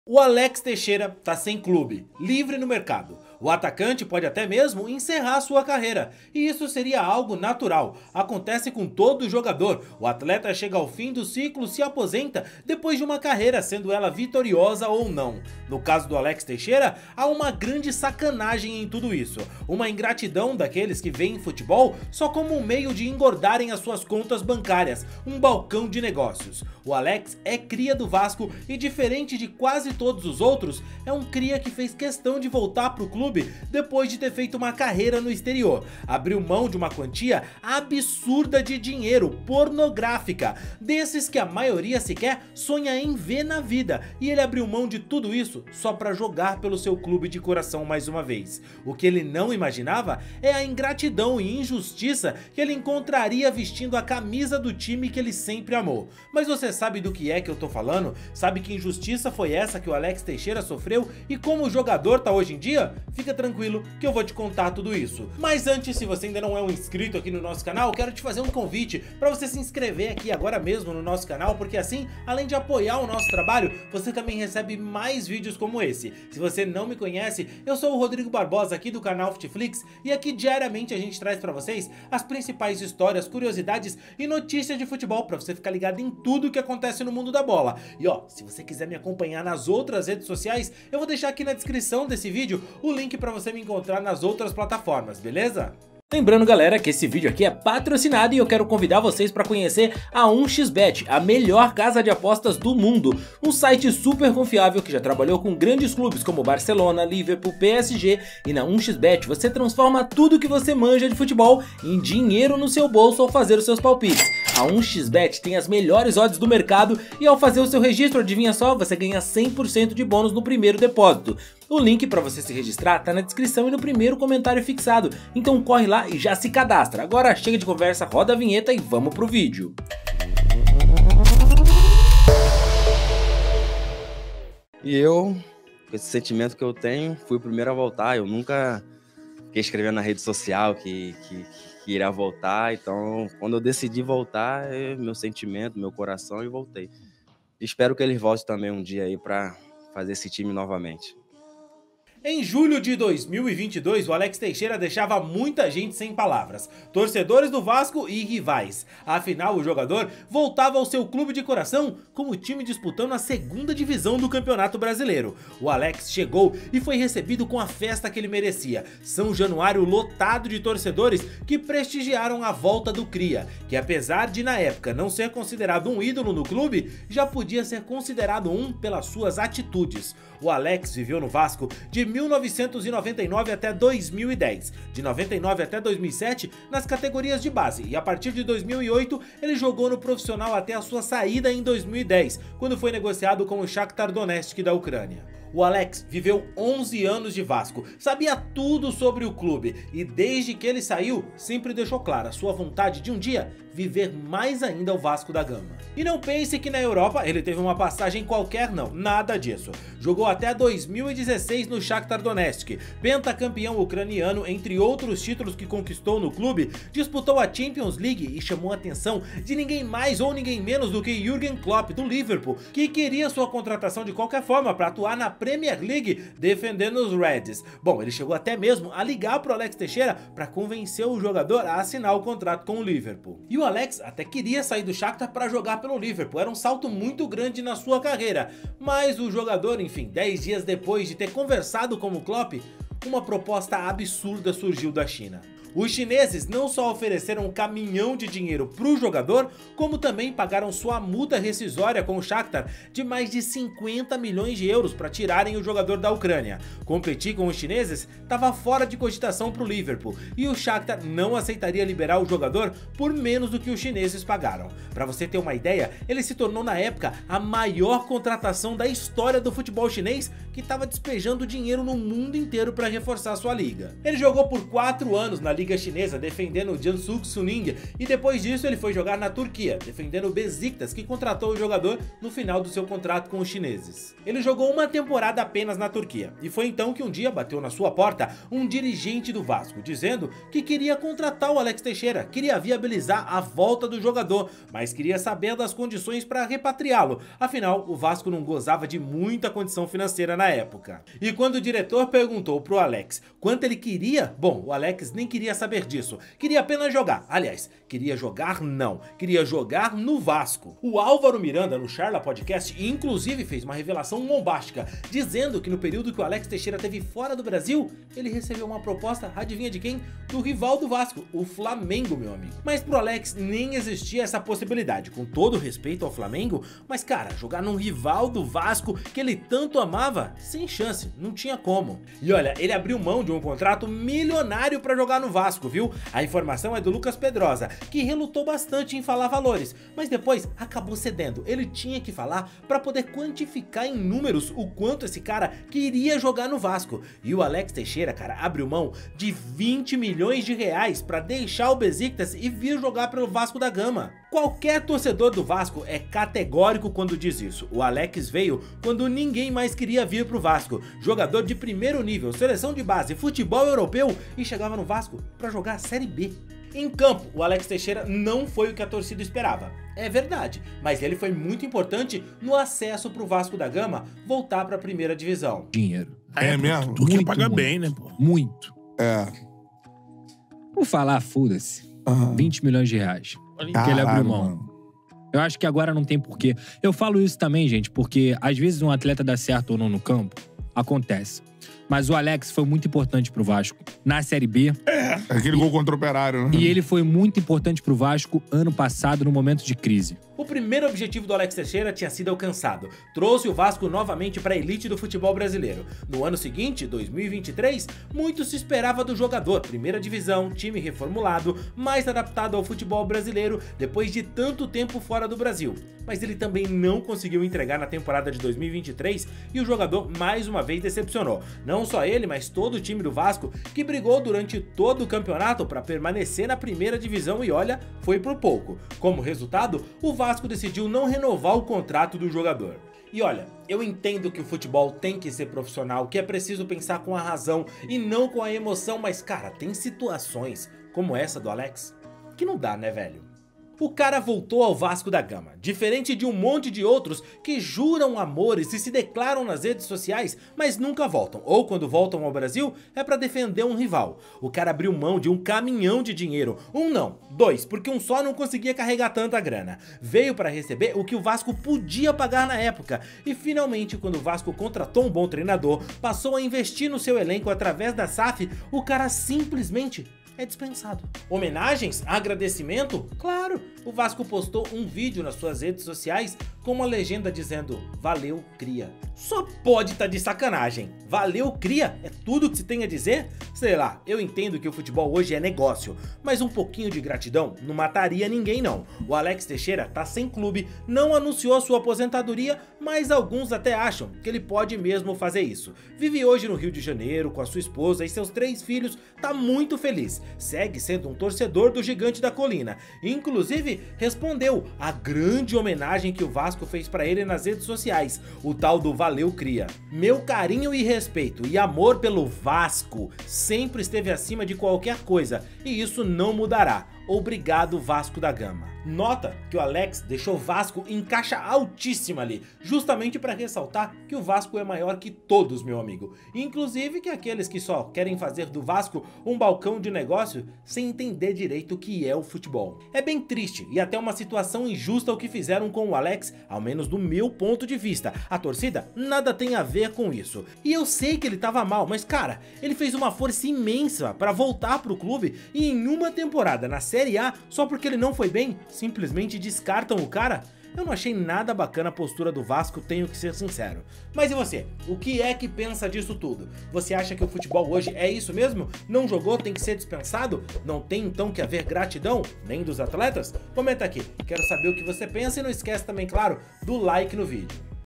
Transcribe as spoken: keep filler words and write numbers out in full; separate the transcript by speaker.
Speaker 1: O Alex Teixeira tá sem clube, livre no mercado. O atacante pode até mesmo encerrar sua carreira, e isso seria algo natural. Acontece com todo jogador. O atleta chega ao fim do ciclo, se aposenta depois de uma carreira, sendo ela vitoriosa ou não. No caso do Alex Teixeira, há uma grande sacanagem em tudo isso. Uma ingratidão daqueles que veem futebol só como um meio de engordarem as suas contas bancárias, um balcão de negócios. O Alex é cria do Vasco e, diferente de quase todos os outros, é um cria que fez questão de voltar pro clube depois de ter feito uma carreira no exterior. Abriu mão de uma quantia absurda de dinheiro, pornográfica, desses que a maioria sequer sonha em ver na vida, e ele abriu mão de tudo isso só para jogar pelo seu clube de coração mais uma vez. O que ele não imaginava é a ingratidão e injustiça que ele encontraria vestindo a camisa do time que ele sempre amou. Mas você sabe do que é que eu tô falando? Sabe que injustiça foi essa que o Alex Teixeira sofreu e como o jogador tá hoje em dia? Fica tranquilo que eu vou te contar tudo isso. Mas antes, se você ainda não é um inscrito aqui no nosso canal, quero te fazer um convite para você se inscrever aqui agora mesmo no nosso canal, porque assim, além de apoiar o nosso trabalho, você também recebe mais vídeos como esse. Se você não me conhece, eu sou o Rodrigo Barbosa aqui do canal Futflix, e aqui diariamente a gente traz para vocês as principais histórias, curiosidades e notícias de futebol para você ficar ligado em tudo que acontece no mundo da bola. E ó, se você quiser me acompanhar nas outras redes sociais, eu vou deixar aqui na descrição desse vídeo o link para você me encontrar nas outras plataformas, beleza? Lembrando, galera, que esse vídeo aqui é patrocinado e eu quero convidar vocês para conhecer a um x bet, a melhor casa de apostas do mundo. Um site super confiável que já trabalhou com grandes clubes como Barcelona, Liverpool, P S G, e na um x bet você transforma tudo que você manja de futebol em dinheiro no seu bolso ao fazer os seus palpites. A um x bet tem as melhores odds do mercado e ao fazer o seu registro, adivinha só, você ganha cem por cento de bônus no primeiro depósito. O link para você se registrar tá na descrição e no primeiro comentário fixado, então corre lá e já se cadastra. Agora chega de conversa, roda a vinheta e vamos pro vídeo.
Speaker 2: E eu, com esse sentimento que eu tenho, fui o primeiro a voltar. Eu nunca fiquei escrevendo na rede social que, que, que iria voltar, então quando eu decidi voltar, é meu sentimento, meu coração, e voltei. Espero que eles voltem também um dia aí para fazer esse time novamente.
Speaker 1: Em julho de dois mil e vinte e dois, o Alex Teixeira deixava muita gente sem palavras, torcedores do Vasco e rivais. Afinal, o jogador voltava ao seu clube de coração com o time disputando a segunda divisão do Campeonato Brasileiro. O Alex chegou e foi recebido com a festa que ele merecia. São Januário lotado de torcedores que prestigiaram a volta do cria, que apesar de na época não ser considerado um ídolo no clube, já podia ser considerado um pelas suas atitudes. O Alex viveu no Vasco de mil novecentos e noventa e nove até dois mil e dez, de noventa e nove até dois mil e sete nas categorias de base, e a partir de dois mil e oito ele jogou no profissional até a sua saída em dois mil e dez, quando foi negociado com o Shakhtar Donetsk da Ucrânia. O Alex viveu onze anos de Vasco, sabia tudo sobre o clube e desde que ele saiu sempre deixou clara sua vontade de um dia viver mais ainda o Vasco da Gama. E não pense que na Europa ele teve uma passagem qualquer, não, nada disso. Jogou até dois mil e dezesseis no Shakhtar Donetsk, pentacampeão ucraniano, entre outros títulos que conquistou no clube, disputou a Champions League e chamou a atenção de ninguém mais ou ninguém menos do que Jürgen Klopp do Liverpool, que queria sua contratação de qualquer forma para atuar na Premier League defendendo os Reds. Bom, ele chegou até mesmo a ligar para o Alex Teixeira para convencer o jogador a assinar o contrato com o Liverpool. E o Alex até queria sair do Shakhtar para jogar pelo Liverpool, era um salto muito grande na sua carreira, mas o jogador, enfim, dez dias depois de ter conversado com o Klopp, uma proposta absurda surgiu da China. Os chineses não só ofereceram um caminhão de dinheiro para o jogador, como também pagaram sua multa rescisória com o Shakhtar de mais de cinquenta milhões de euros para tirarem o jogador da Ucrânia. Competir com os chineses estava fora de cogitação para o Liverpool, e o Shakhtar não aceitaria liberar o jogador por menos do que os chineses pagaram. Para você ter uma ideia, ele se tornou na época a maior contratação da história do futebol chinês, que estava despejando dinheiro no mundo inteiro para reforçar sua liga. Ele jogou por quatro anos na liga chinesa defendendo o Jiangsu Suning e depois disso ele foi jogar na Turquia, defendendo o Besiktas, que contratou o jogador no final do seu contrato com os chineses. Ele jogou uma temporada apenas na Turquia e foi então que um dia bateu na sua porta um dirigente do Vasco, dizendo que queria contratar o Alex Teixeira, queria viabilizar a volta do jogador, mas queria saber das condições para repatriá-lo, afinal o Vasco não gozava de muita condição financeira na época. E quando o diretor perguntou pro Alex quanto ele queria, bom, o Alex nem queria saber disso, queria apenas jogar, aliás, queria jogar não, queria jogar no Vasco. O Álvaro Miranda no Charla Podcast inclusive fez uma revelação bombástica, dizendo que no período que o Alex Teixeira esteve fora do Brasil, ele recebeu uma proposta, adivinha de quem? Do rival do Vasco, o Flamengo, meu amigo. Mas pro Alex nem existia essa possibilidade, com todo respeito ao Flamengo, mas cara, jogar num rival do Vasco que ele tanto amava, sem chance, não tinha como. E olha, ele abriu mão de um contrato milionário pra jogar no Vasco, viu? A informação é do Lucas Pedrosa, que relutou bastante em falar valores, mas depois acabou cedendo. Ele tinha que falar pra poder quantificar em números o quanto esse cara queria jogar no Vasco. E o Alex Teixeira, cara, abriu mão de vinte milhões de reais pra deixar o Besiktas e vir jogar pelo Vasco da Gama. Qualquer torcedor do Vasco é categórico quando diz isso. O Alex veio quando ninguém mais queria vir pro Vasco. Jogador de primeiro nível, seleção de base, futebol europeu e chegava no Vasco pra jogar a Série B. Em campo, o Alex Teixeira não foi o que a torcida esperava. É verdade, mas ele foi muito importante no acesso pro Vasco da Gama voltar pra primeira divisão.
Speaker 3: Dinheiro.
Speaker 4: É, é mesmo?
Speaker 3: Tu quer
Speaker 4: pagar bem, né, pô?
Speaker 3: Muito.
Speaker 4: É.
Speaker 3: Vou falar, foda-se.
Speaker 4: Uhum.
Speaker 3: vinte milhões de reais. Que
Speaker 4: Caralho,
Speaker 3: ele abriu mão.
Speaker 4: mano.
Speaker 3: Eu acho que agora não tem porquê. Eu falo isso também, gente, porque às vezes um atleta dá certo ou não no campo, acontece. Mas o Alex foi muito importante pro Vasco na Série B.
Speaker 4: É, aquele gol contra o Operário, né?
Speaker 3: E ele foi muito importante pro Vasco ano passado, no momento de crise.
Speaker 1: O primeiro objetivo do Alex Teixeira tinha sido alcançado. Trouxe o Vasco novamente para a elite do futebol brasileiro. No ano seguinte, dois mil e vinte e três, muito se esperava do jogador. Primeira divisão, time reformulado, mais adaptado ao futebol brasileiro depois de tanto tempo fora do Brasil. Mas ele também não conseguiu entregar na temporada de dois mil e vinte e três e o jogador mais uma vez decepcionou. Não só ele, mas todo o time do Vasco, que brigou durante todo o campeonato para permanecer na primeira divisão e olha, foi por pouco. Como resultado, o Vasco decidiu não renovar o contrato do jogador. E olha, eu entendo que o futebol tem que ser profissional, que é preciso pensar com a razão e não com a emoção, mas cara, tem situações como essa do Alex que não dá, né, velho? O cara voltou ao Vasco da Gama, diferente de um monte de outros que juram amores e se declaram nas redes sociais, mas nunca voltam, ou quando voltam ao Brasil é pra defender um rival. O cara abriu mão de um caminhão de dinheiro, um não, dois, porque um só não conseguia carregar tanta grana. Veio pra receber o que o Vasco podia pagar na época, e finalmente quando o Vasco contratou um bom treinador, passou a investir no seu elenco através da S A F, o cara simplesmente é dispensado. Homenagens? Agradecimento? Claro! O Vasco postou um vídeo nas suas redes sociais com uma legenda dizendo "Valeu, cria". Só pode tá de sacanagem. Valeu, cria? É tudo que se tem a dizer? Sei lá, eu entendo que o futebol hoje é negócio, mas um pouquinho de gratidão não mataria ninguém não. O Alex Teixeira tá sem clube, não anunciou sua aposentadoria, mas alguns até acham que ele pode mesmo fazer isso. Vive hoje no Rio de Janeiro com a sua esposa e seus três filhos, tá muito feliz. Segue sendo um torcedor do Gigante da Colina. Inclusive, respondeu a grande homenagem que o Vasco fez pra ele nas redes sociais, o tal do Valeu, cria. Meu carinho e respeito e amor pelo Vasco sempre esteve acima de qualquer coisa e isso não mudará. Obrigado, Vasco da Gama. Nota que o Alex deixou o Vasco em caixa altíssima ali, justamente para ressaltar que o Vasco é maior que todos, meu amigo. Inclusive que aqueles que só querem fazer do Vasco um balcão de negócio sem entender direito o que é o futebol. É bem triste e até uma situação injusta o que fizeram com o Alex, ao menos do meu ponto de vista. A torcida nada tem a ver com isso. E eu sei que ele tava mal, mas cara, ele fez uma força imensa para voltar pro clube e em uma temporada na Série A, só porque ele não foi bem, simplesmente descartam o cara? Eu não achei nada bacana a postura do Vasco, tenho que ser sincero. Mas e você? O que é que pensa disso tudo? Você acha que o futebol hoje é isso mesmo? Não jogou, tem que ser dispensado? Não tem então que haver gratidão? Nem dos atletas? Comenta aqui, quero saber o que você pensa e não esquece também, claro, do like no vídeo.